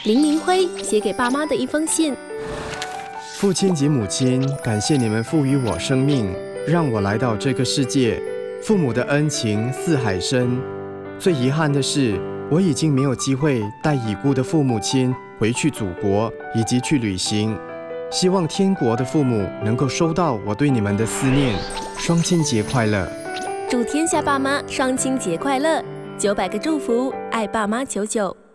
林明辉写给爸妈的一封信。 父亲及母亲，感谢你们赋予我生命，让我来到这个世界。父母的恩情似海深。最遗憾的是，我已经没有机会带已故的父母亲回去祖国，以及去旅行。希望天国的父母能够收到我对你们的思念。双亲节快乐！ 祝天下爸妈双亲节快乐！900个祝福，爱爸妈99。